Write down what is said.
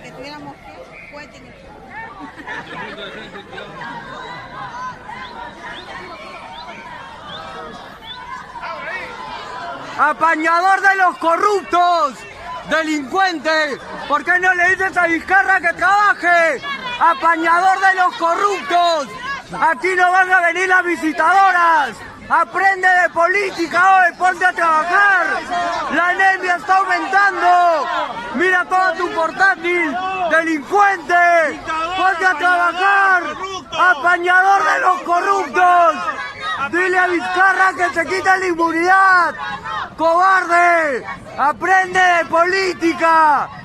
que tuviéramos fuerte en el... Apañador de los corruptos, delincuente, ¿por qué no le dices a Vizcarra que trabaje? Apañador de los corruptos, aquí no van a venir las visitadoras, aprende de política hoy, ponte a trabajar, la anemia está aumentando, mira todo tu portátil, delincuente, ponte a trabajar, apañador de los corruptos. Dile a Vizcarra que se quite la inmunidad. ¡Cobarde! ¡Aprende de política!